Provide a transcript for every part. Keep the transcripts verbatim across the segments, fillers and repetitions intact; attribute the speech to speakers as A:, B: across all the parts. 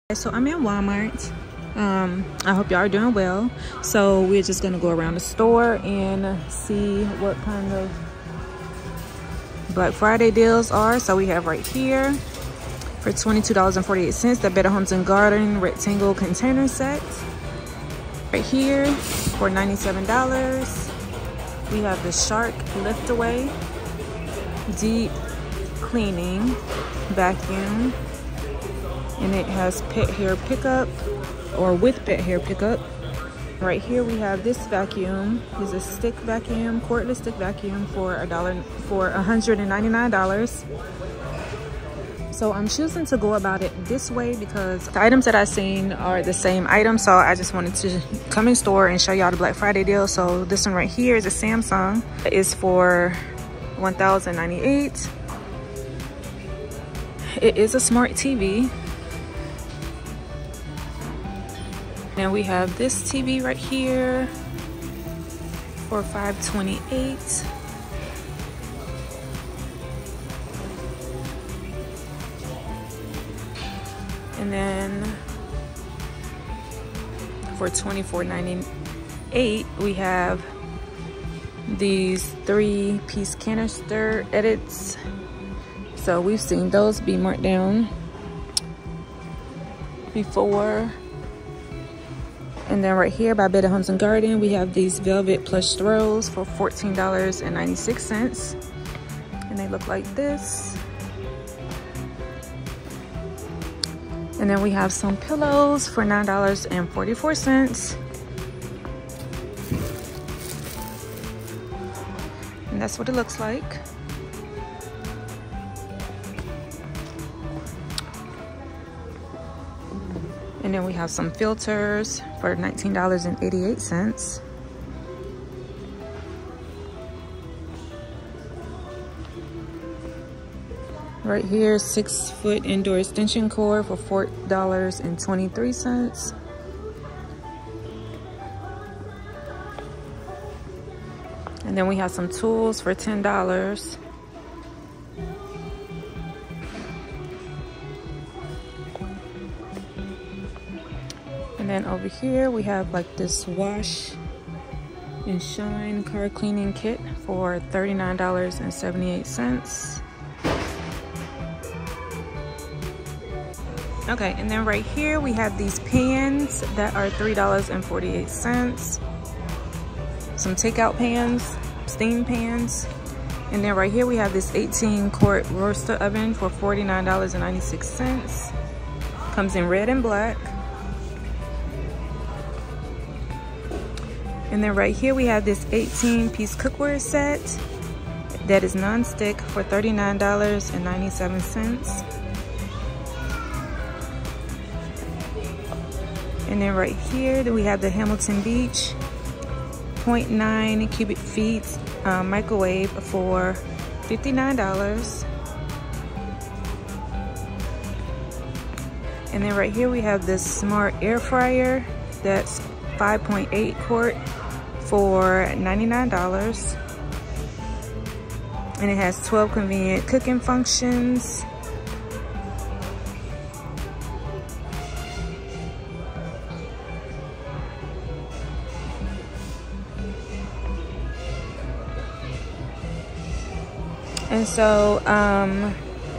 A: So I'm in Walmart. um I hope y'all are doing well. So we're just gonna go around the store and see what kind of Black Friday deals are. So we have right here for twenty-two dollars and forty-eight cents the Better Homes and Garden rectangle container set. Right here for ninety-seven dollars we have the Shark Lift Away deep cleaning vacuum, and it has pet hair pickup or with pet hair pickup. Right here we have this vacuum. It's a stick vacuum, cordless stick vacuum for a dollar for one hundred ninety-nine dollars. So I'm choosing to go about it this way because the items that I've seen are the same items. So I just wanted to come in store and show y'all the Black Friday deal. So this one right here is a Samsung. It is for one thousand ninety-eight dollars. It is a smart T V. Now we have this T V right here for five twenty-eight. And then for twenty-four ninety-eight we have these three piece canister edits. So we've seen those be marked down before. And then right here by Better Homes and Garden, we have these velvet plush throws for fourteen dollars and ninety-six cents. And they look like this. And then we have some pillows for nine dollars and forty-four cents. And that's what it looks like. And then we have some filters for nineteen dollars and eighty-eight cents. Right here, six foot indoor extension cord for four dollars and twenty-three cents. And then we have some tools for ten dollars. And then over here we have like this wash and shine car cleaning kit for thirty-nine dollars and seventy-eight cents. Okay, and then right here we have these pans that are three dollars and forty-eight cents. Some takeout pans, steam pans. And then right here we have this eighteen quart roaster oven for forty-nine dollars and ninety-six cents. Comes in red and black. And then right here we have this eighteen piece cookware set that is non-stick for thirty-nine dollars and ninety-seven cents. And then right here we have the Hamilton Beach zero point nine cubic feet um, microwave for fifty-nine dollars. And then right here we have this smart air fryer that's five point eight quart for ninety-nine dollars. And it has twelve convenient cooking functions. And so um,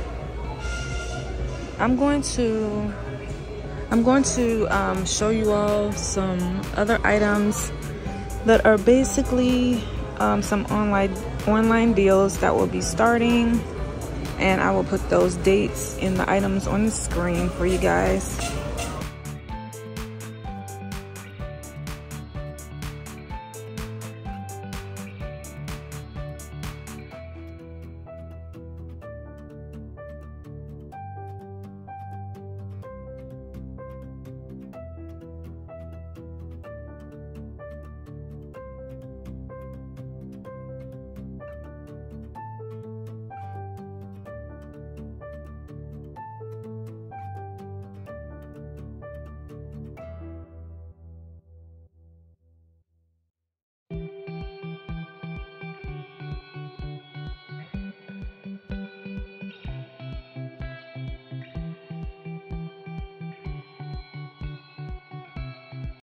A: I'm going to I'm going to um, show you all some other items that are basically um, some online online deals that will be starting, and I will put those dates in the items on the screen for you guys.